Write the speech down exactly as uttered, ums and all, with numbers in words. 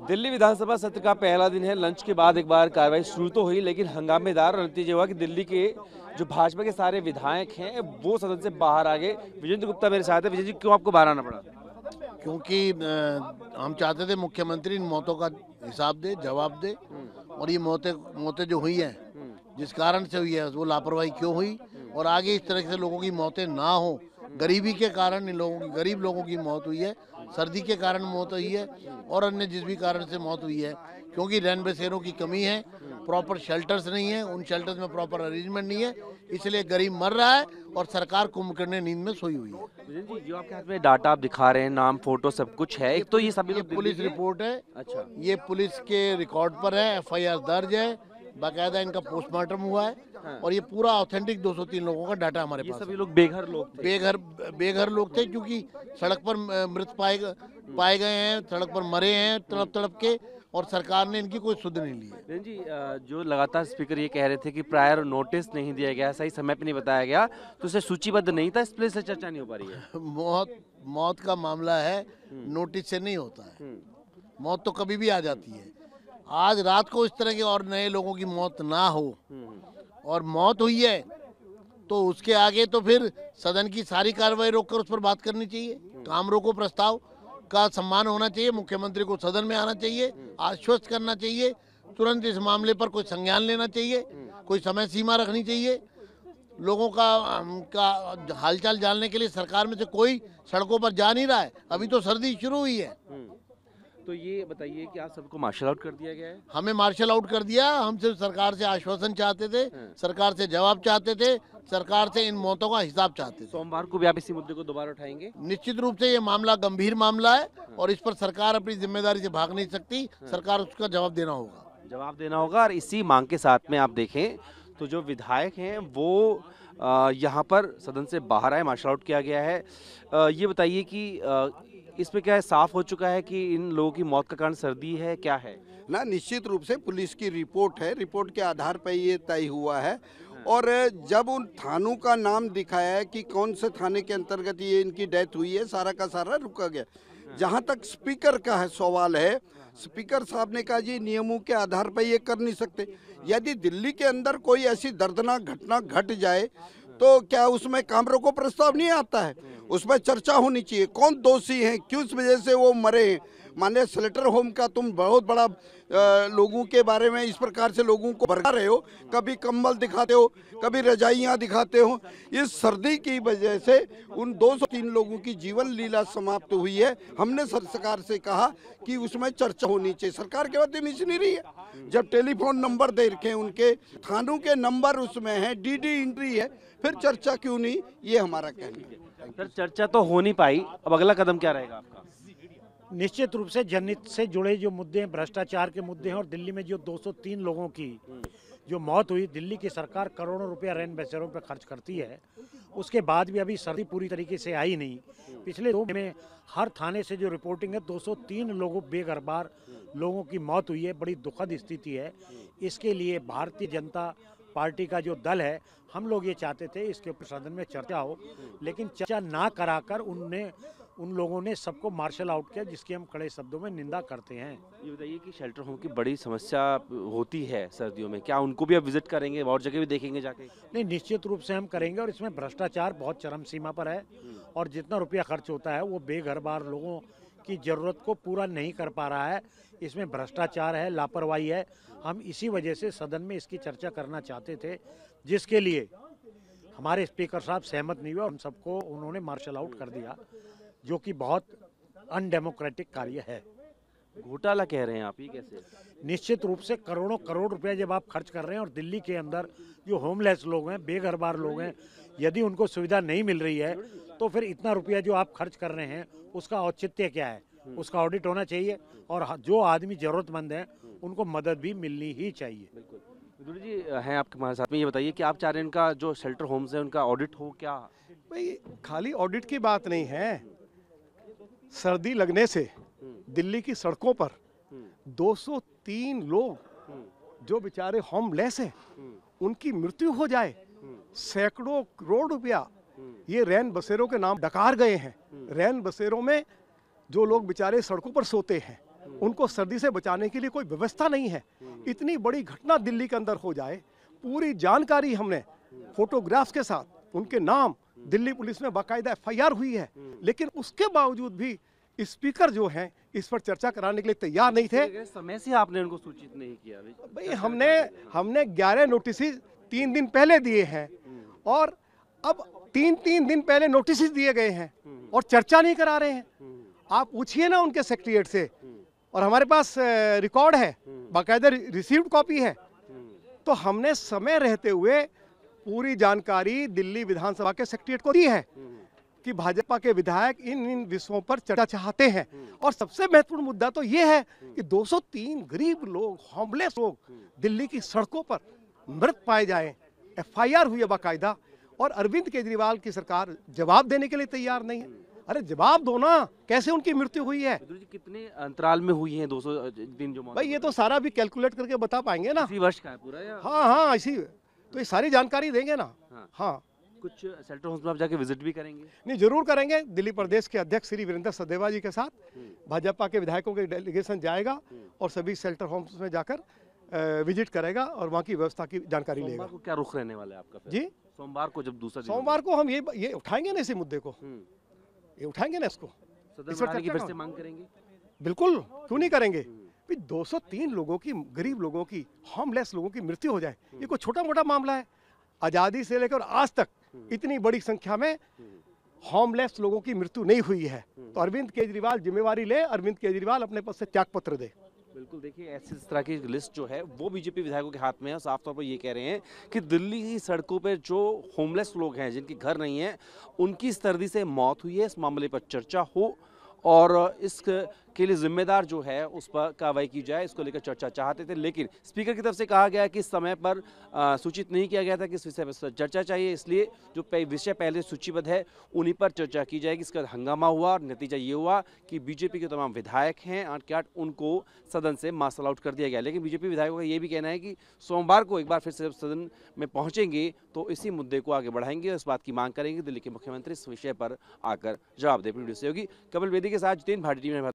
दिल्ली विधानसभा सत्र का पहला दिन है। लंच के बाद एक बार कार्रवाई शुरू तो हुई, लेकिन हंगामेदार और नतीजा हुआ कि दिल्ली के जो भाजपा के सारे विधायक हैं वो सदन से बाहर आ गए। विजेंद्र गुप्ता मेरे साथ है। विजय जी, क्यों आपको बाहर आना पड़ा? क्योंकि अ, हम चाहते थे मुख्यमंत्री इन मौतों का हिसाब दे, जवाब दे। और ये मौतें मौतें जो हुई हैं, जिस कारण से हुई है वो लापरवाही क्यों हुई, और आगे इस तरह से लोगों की मौतें ना हो। गरीबी के कारण इन लोगों की गरीब लोगों की मौत हुई है, सर्दी के कारण मौत हुई है, और अन्य जिस भी कारण से मौत हुई है, क्योंकि रैन बसेरों की कमी है, प्रॉपर शेल्टर्स नहीं है, उन शेल्टर्स में प्रॉपर अरेंजमेंट नहीं है, इसलिए गरीब मर रहा है और सरकार कुंभकर्ण नींद में सोई हुई है। विजय जी, जो आपके हाथ में डाटा आप दिखा रहे हैं, नाम, फोटो सब कुछ है, एक तो ये सभी ये लोग पुलिस दिल्ली के- रिपोर्ट है। अच्छा, ये पुलिस के रिकॉर्ड पर है, एफ आई आर दर्ज है, बाकायदा इनका पोस्टमार्टम हुआ है। हाँ। और ये पूरा ऑथेंटिक दो सौ तीन लोगों का डाटा हमारे ये पास सभी है। लोग बेघर लोग थे। बेघर बेघर लोग थे, क्योंकि सड़क पर अ, मृत पाए ग- पाए गए हैं, सड़क पर मरे हैं तड़प तड़प के, और सरकार ने इनकी कोई सुध नहीं ली है। विजय जी, अ, जो लगातार स्पीकर ये कह रहे थे कि प्रायर नोटिस नहीं दिया गया, सही समय पे नहीं बताया गया, तो उसे सूचीबद्ध नहीं था, इसलिए से चर्चा नहीं हो पा रही है। मौत मौत का मामला है, नोटिस से नहीं होता है। मौत तो कभी भी आ जाती है। आज रात को इस तरह के और नए लोगों की मौत ना हो, और मौत हुई है तो उसके आगे तो फिर सदन की सारी कार्रवाई रोककर उस पर बात करनी चाहिए। काम रोको प्रस्ताव का सम्मान होना चाहिए, मुख्यमंत्री को सदन में आना चाहिए, आश्वस्त करना चाहिए, तुरंत इस मामले पर कोई संज्ञान लेना चाहिए, कोई समय सीमा रखनी चाहिए। लोगों का अम, का हालचाल जानने के लिए सरकार में से कोई सड़कों पर जा नहीं रहा है। अभी तो सर्दी शुरू हुई है। तो ये बताइए कि आप सबको मार्शल आउट कर दिया गया है? हमें मार्शल आउट कर दिया। हम सिर्फ सरकार से आश्वासन चाहते थे, सरकार से जवाब चाहते थे, सरकार से इन मौतों का हिसाब चाहते थे। सोमवार को भी आप इसी मुद्दे को दोबारा उठाएंगे? निश्चित रूप से ये मामला गंभीर मामला है, और इस पर सरकार अपनी जिम्मेदारी से भाग नहीं सकती। सरकार उसका जवाब देना होगा। जवाब देना होगा। और इसी मांग के साथ में आप देखें तो जो विधायक हैं वो अ, यहाँ पर सदन से बाहर आए, मार्शल आउट किया गया है। अ, ये बताइए कि अ, इसमें क्या है, साफ हो चुका है कि इन लोगों की मौत का कारण सर्दी है, क्या है? ना, निश्चित रूप से पुलिस की रिपोर्ट है, रिपोर्ट के आधार पर ये तय हुआ है। और जब उन थानों का नाम दिखाया है कि कौन से थाने के अंतर्गत ये इनकी डेथ हुई है, सारा का सारा रुका गया। जहाँ तक स्पीकर का है सवाल है, स्पीकर साहब ने कहा जी नियमों के आधार पर ये कर नहीं सकते। यदि दिल्ली के अंदर कोई ऐसी दर्दनाक घटना घट जाए तो क्या उसमें काम रोको प्रस्ताव नहीं आता है? उसमें चर्चा होनी चाहिए, कौन दोषी हैं, किस वजह से वो मरे हैं। माने शेल्टर होम का तुम बहुत बड़ा आ, लोगों के बारे में इस प्रकार से लोगों को भड़का रहे हो, कभी कंबल दिखाते हो, कभी रजाइयाँ दिखाते हो। इस सर्दी की वजह से उन दो सौ तीन लोगों की जीवन लीला समाप्त हुई है। हमने सरकार से कहा कि उसमें चर्चा होनी चाहिए, सरकार के बात मिस नहीं रही है। जब टेलीफोन नंबर दे रखे हैं, उनके थानों के नंबर उसमें है, डी डी एंट्री है, फिर चर्चा क्यों नहीं, ये हमारा कहना है। सर, चर्चा तो हो नहीं पाई, अब अगला कदम क्या रहेगा आपका? निश्चित रूप से जनहित से जुड़े जो मुद्दे हैं, भ्रष्टाचार के मुद्दे हैं, और दिल्ली में जो दो सौ तीन लोगों की जो मौत हुई, दिल्ली की सरकार करोड़ों रुपया रैन बसेरों पर खर्च करती है, उसके बाद भी अभी सर्दी पूरी तरीके से आई नहीं। पिछले दो में हर थाने से जो रिपोर्टिंग है, दो सौ तीन लोगों बेघरबार लोगों की मौत हुई है। बड़ी दुखद स्थिति है। इसके लिए भारतीय जनता पार्टी का जो दल है, हम लोग ये चाहते थे इसके ऊपर सदन में चर्चा हो, लेकिन चर्चा ना कराकर उनने उन लोगों ने सबको मार्शल आउट किया, जिसकी हम कड़े शब्दों में निंदा करते हैं। ये बताइए कि शेल्टर होम की बड़ी समस्या होती है सर्दियों में, क्या उनको भी आप विजिट करेंगे और जगह भी देखेंगे जाके? नहीं, निश्चित रूप से हम करेंगे, और इसमें भ्रष्टाचार बहुत चरम सीमा पर है, और जितना रुपया खर्च होता है वो बेघरबार लोगों की ज़रूरत को पूरा नहीं कर पा रहा है। इसमें भ्रष्टाचार है, लापरवाही है। हम इसी वजह से सदन में इसकी चर्चा करना चाहते थे, जिसके लिए हमारे स्पीकर साहब सहमत नहीं हुए। हम सबको उन्होंने मार्शल आउट कर दिया, जो कि बहुत अनडेमोक्रेटिक कार्य है। घोटाला कह रहे हैं आप, ये कैसे? निश्चित रूप से करोड़ों करोड़ रुपया जब आप खर्च कर रहे हैं, और दिल्ली के अंदर जो होमलेस लोग हैं, बेघरबार लोग हैं, यदि उनको सुविधा नहीं मिल रही है, तो फिर इतना रुपया जो आप खर्च कर रहे हैं उसका औचित्य क्या है? उसका ऑडिट होना चाहिए, और जो आदमी जरूरतमंद हैं उनको मदद भी मिलनी ही चाहिए। बिल्कुल। विदुर जी हैं आपके हमारे साथ में, ये बताइए कि आप चाह रहे हैं इनका जो शेल्टर होम्स है उनका ऑडिट हो क्या? भाई, खाली ऑडिट की बात नहीं है। सर्दी लगने से दिल्ली की सड़कों पर दो सौ तीन लोग जो बेचारे होमलेस हैं, उनकी मृत्यु हो जाए, सैकड़ों करोड़ रुपया ये रैन बसेरों के नाम डकार गए हैं। रैन बसेरों में जो लोग बेचारे सड़कों पर सोते हैं, उनको सर्दी से बचाने के लिए कोई व्यवस्था नहीं है। इतनी बड़ी घटना दिल्ली के अंदर हो जाए, पूरी जानकारी हमने फोटोग्राफ्स के साथ, उनके नाम दिल्ली पुलिस में बाकायदा एफ आई आर हुई है, लेकिन उसके बावजूद भी स्पीकर जो हैं इस पर चर्चा कराने के लिए तैयार नहीं थे। समय से आपने उनको सूचित नहीं किया भाई हमने हमने ग्यारह नोटिस तीन दिन पहले दिए हैं और अब तीन तीन दिन पहले नोटिस दिए गए हैं और चर्चा नहीं करा रहे हैं। आप पूछिए ना उनके सेक्रेटरीट से, और हमारे पास रिकॉर्ड है, बाकायदा रिसीव्ड कॉपी है। तो हमने समय रहते हुए पूरी जानकारी दिल्ली विधानसभा के सेक्रेटरीट को दी है कि भाजपा के विधायक इन इन विषयों पर चर्चा चाहते हैं। और सबसे महत्वपूर्ण मुद्दा तो ये है कि दो सौ तीन गरीब लोग, होमलेस लोग दिल्ली की सड़कों पर मृत पाए जाएं, एफ आई आर हुई है बाकायदा, और अरविंद केजरीवाल की सरकार जवाब देने के लिए तैयार नहीं है। अरे जवाब दो ना, कैसे उनकी मृत्यु हुई है? जी कितने अंतराल में हुई है दो सौ दिन जो? भाई ये तो सारा भी कैलकुलेट करके बता पाएंगे ना। इसी वर्ष का है पूरा या? हाँ हाँ, इसी, तो ये सारी जानकारी देंगे ना। हाँ, हाँ। कुछ शेल्टर होम्स में आप जाके विजिट भी करेंगे? नहीं, जरूर करेंगे। दिल्ली प्रदेश के अध्यक्ष श्री वीरेंद्र सचदेवा जी के साथ भाजपा के विधायकों के डेलीगेशन जाएगा और सभी शेल्टर होम्स में जाकर विजिट करेगा और वहाँ की व्यवस्था की जानकारी लेगा। सोमवार को क्या रुख रहने वाला है आपका फिर? जी सोमवार को जब दूसरा दिन सोमवार को हम ये ये उठाएंगे ना इसी मुद्दे को, हम्म। ये उठाएंगे ना इसको, सदन इस पर बढ़ाने की चर्चा फिर से करो। मांग करेंगे? बिल्कुल, क्यों नहीं करेंगे। दो सौ तीन लोगों की, गरीब लोगों की, होमलेस लोगों की मृत्यु हो जाए, ये कोई छोटा मोटा मामला है? आज़ादी से लेकर आज तक इतनी बड़ी संख्या में होमलेस लोगों की मृत्यु नहीं हुई है। तो अरविंद केजरीवाल जिम्मेवारी ले, अरविंद केजरीवाल अपने पद से त्याग पत्र दे। बिल्कुल, देखिए ऐसी इस तरह की लिस्ट जो है वो बीजेपी विधायकों के हाथ में है। साफ तौर पर ये कह रहे हैं कि दिल्ली की सड़कों पर जो होमलेस लोग हैं, जिनके घर नहीं है, उनकी सर्दी से मौत हुई है, इस मामले पर चर्चा हो और इसके लिए जिम्मेदार जो है उस पर कार्रवाई की जाए, इसको लेकर चर्चा चाहते थे। लेकिन स्पीकर की तरफ से कहा गया कि इस समय पर आ, सूचित नहीं किया गया था कि इस विषय पर चर्चा चाहिए, इसलिए जो विषय पहले सूचीबद्ध है उन्हीं पर चर्चा की जाएगी। इसका हंगामा हुआ और नतीजा ये हुआ कि बीजेपी के तमाम विधायक हैं आठ के आठ, उनको सदन से मार्शल आउट कर दिया गया। लेकिन बीजेपी विधायकों का ये भी कहना है कि सोमवार को एक बार फिर से सदन में पहुंचेंगे तो इसी मुद्दे को आगे बढ़ाएंगे और इस बात की मांग करेंगे दिल्ली के मुख्यमंत्री इस विषय पर आकर जवाब दे। वीडियो सहयोगी कपिल बेदी के साथ जितेंद्र भाटी, टीवी